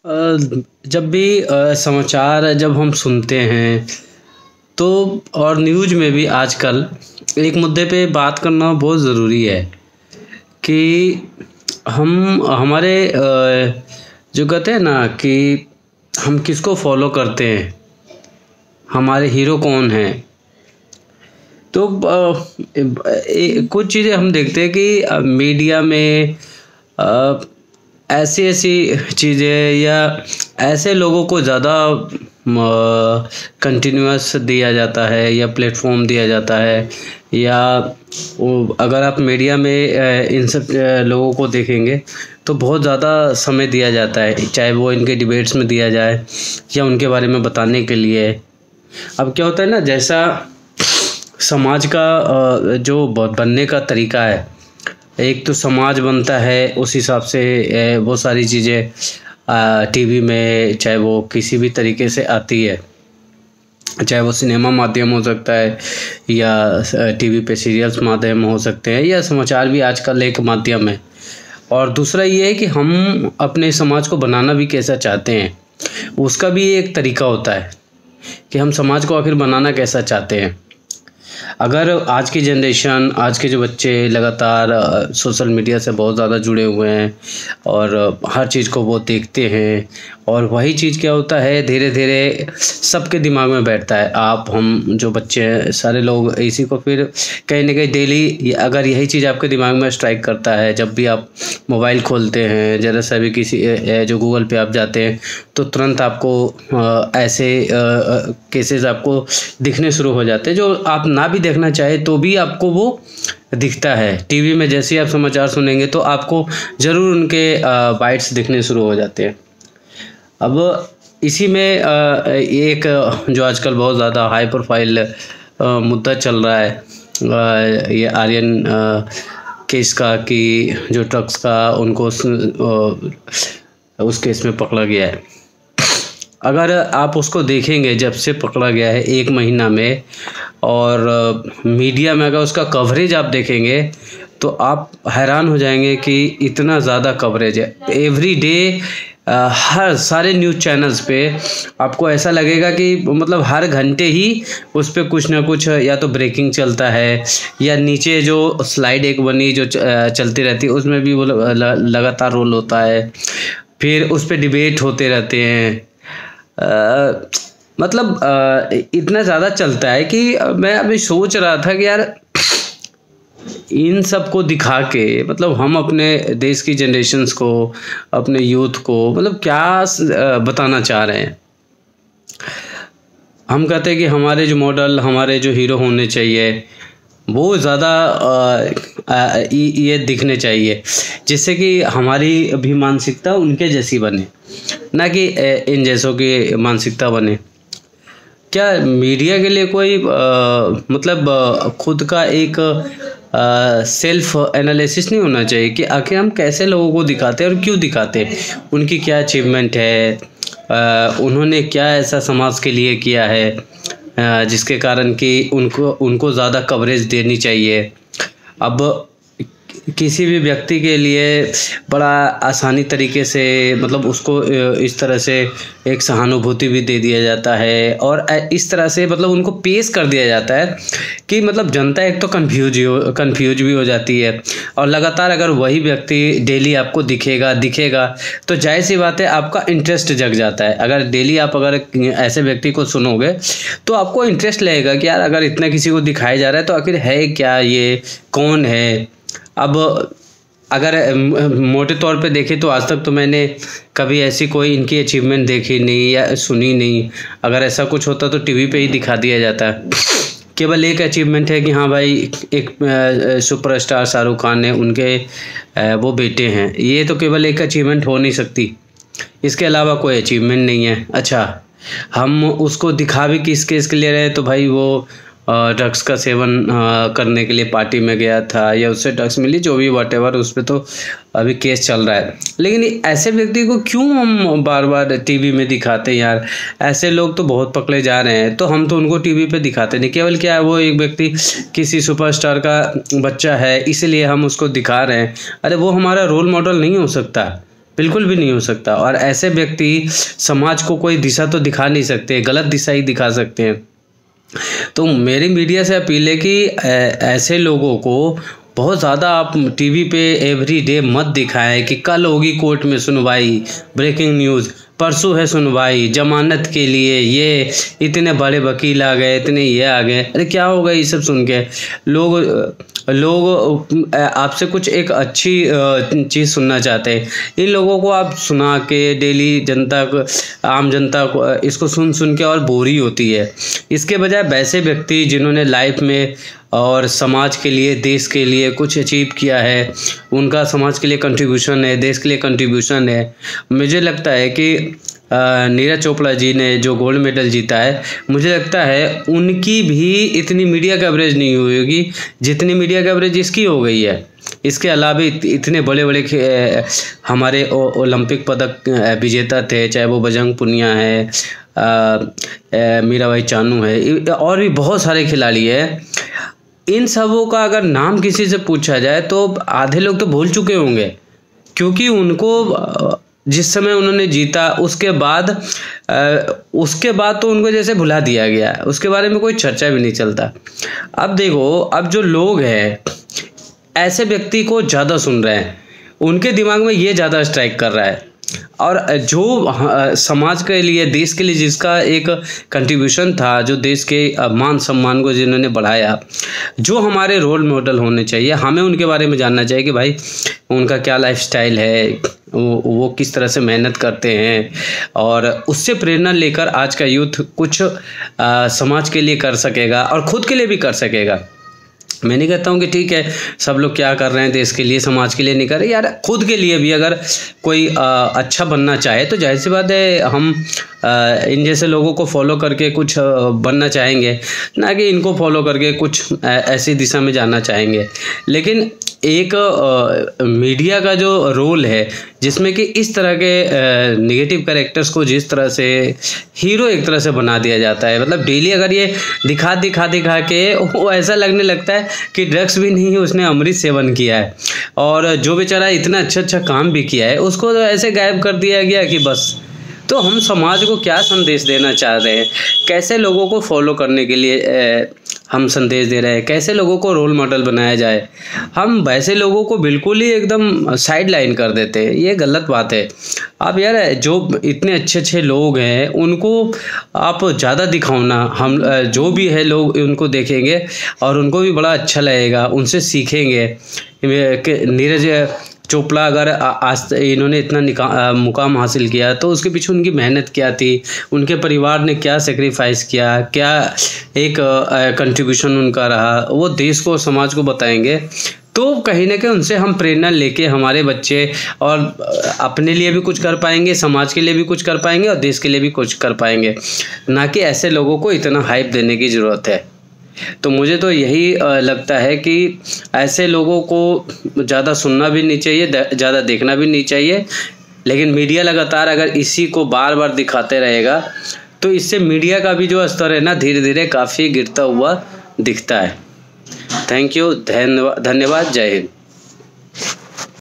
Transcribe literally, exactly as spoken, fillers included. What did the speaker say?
अ, जब भी अ, समाचार जब हम सुनते हैं तो और न्यूज़ में भी आजकल एक मुद्दे पे बात करना बहुत ज़रूरी है कि हम हमारे अ, जो कहते हैं ना कि हम किसको फॉलो करते हैं, हमारे हीरो कौन हैं। तो अ, ए, कुछ चीज़ें हम देखते हैं कि अ, मीडिया में अ, ऐसी ऐसी चीज़ें या ऐसे लोगों को ज़्यादा कंटिन्यूअस दिया जाता है या प्लेटफॉर्म दिया जाता है, या वो अगर आप मीडिया में अ, इन सब अ, लोगों को देखेंगे तो बहुत ज़्यादा समय दिया जाता है, चाहे वो इनके डिबेट्स में दिया जाए या उनके बारे में बताने के लिए। अब क्या होता है ना, जैसा समाज का अ, जो ब बनने का तरीका है, एक तो समाज बनता है उस हिसाब से अ, वो सारी चीज़ें अ, टीवी में चाहे वो किसी भी तरीके से आती है, चाहे वो सिनेमा माध्यम हो सकता है या टीवी पे सीरियल्स माध्यम हो सकते हैं, या समाचार भी आजकल एक माध्यम है। और दूसरा ये है कि हम अपने समाज को बनाना भी कैसा चाहते हैं, उसका भी एक तरीका होता है कि हम समाज को आखिर बनाना कैसा चाहते हैं। अगर आज की जनरेशन, आज के जो बच्चे लगातार अ, सोशल मीडिया से बहुत ज़्यादा जुड़े हुए हैं और अ, हर चीज़ को वो देखते हैं, और वही चीज़ क्या होता है, धीरे धीरे सबके दिमाग में बैठता है। आप, हम जो बच्चे हैं, सारे लोग इसी को फिर कहीं ना कहीं डेली, अगर यही चीज़ आपके दिमाग में स्ट्राइक करता है, जब भी आप मोबाइल खोलते हैं, ज़रा सा भी किसी अ, जो गूगल पे आप जाते हैं तो तुरंत आपको अ, ऐसे केसेस आपको दिखने शुरू हो जाते हैं जो आप ना भी देखना चाहे तो भी आपको वो दिखता है। टीवी में जैसे ही आप समाचार सुनेंगे तो आपको ज़रूर उनके बाइट्स दिखने शुरू हो जाते हैं। अब इसी में अ, एक जो आजकल बहुत ज़्यादा हाई प्रोफाइल अ, मुद्दा चल रहा है, अ, ये आर्यन अ, केस का, कि जो ड्रग्स का उनको उस, अ, उस केस में पकड़ा गया है। अगर आप उसको देखेंगे, जब से पकड़ा गया है एक महीना में, और अ, मीडिया में अगर उसका कवरेज आप देखेंगे तो आप हैरान हो जाएंगे कि इतना ज़्यादा कवरेज है। एवरी डे हर सारे न्यूज़ चैनल्स पे आपको ऐसा लगेगा कि मतलब हर घंटे ही उस पे कुछ ना कुछ, या तो ब्रेकिंग चलता है, या नीचे जो स्लाइड एक बनी जो च- अ, चलती रहती है उसमें भी वो ल- ल- लगातार रोल होता है। फिर उस पे डिबेट होते रहते हैं। अ, मतलब अ, इतना ज़्यादा चलता है कि मैं अभी सोच रहा था कि यार इन सब को दिखा के, मतलब हम अपने देश की जनरेशन्स को, अपने यूथ को, मतलब क्या अ, बताना चाह रहे हैं। हम कहते हैं कि हमारे जो मॉडल, हमारे जो हीरो होने चाहिए वो ज़्यादा अ, अ, ये दिखने चाहिए, जिससे कि हमारी भी मानसिकता उनके जैसी बने, ना कि अ, इन जैसों की मानसिकता बने। क्या मीडिया के लिए कोई अ, मतलब अ, खुद का एक सेल्फ एनालिसिस नहीं होना चाहिए कि आखिर हम कैसे लोगों को दिखाते हैं और क्यों दिखाते हैं, उनकी क्या अचीवमेंट है, अ, उन्होंने क्या ऐसा समाज के लिए किया है अ, जिसके कारण कि उनको उनको ज़्यादा कवरेज देनी चाहिए। अब किसी भी व्यक्ति के लिए बड़ा आसानी तरीके से, मतलब उसको अ, इस तरह से एक सहानुभूति भी दे दिया जाता है, और अ, इस तरह से मतलब उनको पेश कर दिया जाता है कि मतलब जनता एक तो कंफ्यूज हो कंफ्यूज भी हो जाती है। और लगातार अगर वही व्यक्ति डेली आपको दिखेगा दिखेगा तो जाहिर सी बात है आपका इंटरेस्ट जग जाता है। अगर डेली आप अगर ऐसे व्यक्ति को सुनोगे तो आपको इंटरेस्ट लगेगा कि यार अगर इतना किसी को दिखाया जा रहा है तो आखिर है क्या, ये कौन है। अब अगर म- मोटे तौर पे देखें तो आज तक तो मैंने कभी ऐसी कोई इनकी अचीवमेंट देखी नहीं या सुनी नहीं। अगर ऐसा कुछ होता तो टीवी पे ही दिखा दिया जाता है। केवल एक अचीवमेंट है कि हाँ भाई, एक अ, सुपरस्टार शाहरुख खान है, उनके अ, वो बेटे हैं, ये तो केवल एक अचीवमेंट हो नहीं सकती, इसके अलावा कोई अचीवमेंट नहीं है। अच्छा, हम उसको दिखा भी किस केस के लिए रहे, तो भाई वो ड्रग्स का सेवन अ, करने के लिए पार्टी में गया था, या उससे ड्रग्स मिली, जो भी वट एवर, उस पर तो अभी केस चल रहा है। लेकिन ऐसे व्यक्ति को क्यों हम बार बार टीवी में दिखाते हैं यार? ऐसे लोग तो बहुत पकड़े जा रहे हैं, तो हम तो उनको टीवी पे दिखाते नहीं। केवल क्या है, वो एक व्यक्ति किसी सुपरस्टार का बच्चा है इसलिए हम उसको दिखा रहे हैं। अरे वो हमारा रोल मॉडल नहीं हो सकता। बिल्कुल भी नहीं हो सकता। और ऐसे व्यक्ति समाज को कोई दिशा तो दिखा नहीं सकते, गलत दिशा ही दिखा सकते हैं। तो मेरी मीडिया से अपील है कि ऐसे लोगों को बहुत ज़्यादा आप टीवी पे एवरी डे मत दिखाएं कि कल होगी कोर्ट में सुनवाई, ब्रेकिंग न्यूज़, परसों है सुनवाई, जमानत के लिए ये इतने बड़े वकील आ गए, इतने ये आ गए। अरे क्या होगा ये सब सुन के? लोग लोग आपसे कुछ एक अच्छी चीज़ सुनना चाहते हैं। इन लोगों को आप सुना के डेली जनता को, आम जनता को इसको सुन सुन के और बोरी होती है। इसके बजाय वैसे व्यक्ति जिन्होंने लाइफ में और समाज के लिए, देश के लिए कुछ अचीव किया है, उनका समाज के लिए कंट्रीब्यूशन है, देश के लिए कंट्रीब्यूशन है। मुझे लगता है कि नीरज चोपड़ा जी ने जो गोल्ड मेडल जीता है, मुझे लगता है उनकी भी इतनी मीडिया कवरेज नहीं हुई होगी जितनी मीडिया कवरेज इसकी हो गई है। इसके अलावा इतने बड़े बड़े हमारे ओलंपिक पदक विजेता थे, चाहे वो बजरंग पुनिया है, मीराबाई चानू है, और भी बहुत सारे खिलाड़ी हैं। इन सबों का अगर नाम किसी से पूछा जाए तो आधे लोग तो भूल चुके होंगे, क्योंकि उनको जिस समय उन्होंने जीता उसके बाद उसके बाद तो उनको जैसे भुला दिया गया, उसके बारे में कोई चर्चा भी नहीं चलता। अब देखो, अब जो लोग हैं ऐसे व्यक्ति को ज़्यादा सुन रहे हैं, उनके दिमाग में ये ज़्यादा स्ट्राइक कर रहा है। और जो समाज के लिए, देश के लिए जिसका एक कंट्रीब्यूशन था, जो देश के मान सम्मान को जिन्होंने बढ़ाया, जो हमारे रोल मॉडल होने चाहिए, हमें उनके बारे में जानना चाहिए कि भाई उनका क्या लाइफस्टाइल है, वो, वो किस तरह से मेहनत करते हैं, और उससे प्रेरणा लेकर आज का यूथ कुछ आ, समाज के लिए कर सकेगा और खुद के लिए भी कर सकेगा। मैं नहीं कहता हूँ कि ठीक है सब लोग क्या कर रहे हैं देश के लिए, समाज के लिए नहीं कर रहे यार, खुद के लिए भी अगर कोई आ, अच्छा बनना चाहे तो जाहिर सी बात है हम आ, इन जैसे लोगों को फॉलो करके कुछ बनना चाहेंगे, ना कि इनको फॉलो करके कुछ ऐसी दिशा में जाना चाहेंगे। लेकिन एक आ, मीडिया का जो रोल है जिसमें कि इस तरह के नेगेटिव कैरेक्टर्स को जिस तरह से हीरो एक तरह से बना दिया जाता है, मतलब डेली अगर ये दिखा दिखा दिखा के वो ऐसा लगने लगता है कि ड्रग्स भी नहीं, उसने अमृत सेवन किया है, और जो बेचारा इतना अच्छा अच्छा काम भी किया है उसको तो ऐसे गायब कर दिया गया कि बस। तो हम समाज को क्या संदेश देना चाह रहे हैं, कैसे लोगों को फॉलो करने के लिए ए, हम संदेश दे रहे हैं, कैसे लोगों को रोल मॉडल बनाया जाए, हम वैसे लोगों को बिल्कुल ही एकदम साइड लाइन कर देते हैं। ये गलत बात है। आप यार जो इतने अच्छे अच्छे लोग हैं उनको आप ज़्यादा दिखाओ ना, हम जो भी है लोग उनको देखेंगे और उनको भी बड़ा अच्छा लगेगा, उनसे सीखेंगे। नीरज चोपड़ा अगर आज इन्होंने इतना मुकाम हासिल किया तो उसके पीछे उनकी मेहनत क्या थी, उनके परिवार ने क्या सेक्रीफाइस किया, क्या एक कंट्रीब्यूशन उनका रहा, वो देश को, समाज को बताएंगे। तो कहीं ना कहीं उनसे हम प्रेरणा लेके हमारे बच्चे और अपने लिए भी कुछ कर पाएंगे, समाज के लिए भी कुछ कर पाएंगे और देश के लिए भी कुछ कर पाएंगे, ना कि ऐसे लोगों को इतना हाइप देने की ज़रूरत है। तो मुझे तो यही लगता है कि ऐसे लोगों को ज़्यादा सुनना भी नहीं चाहिए, ज़्यादा देखना भी नहीं चाहिए। लेकिन मीडिया लगातार अगर इसी को बार बार दिखाते रहेगा तो इससे मीडिया का भी जो स्तर है ना धीरे धीरे काफ़ी गिरता हुआ दिखता है। थैंक यू, धन्यवाद, धन्यवाद, जय हिंद।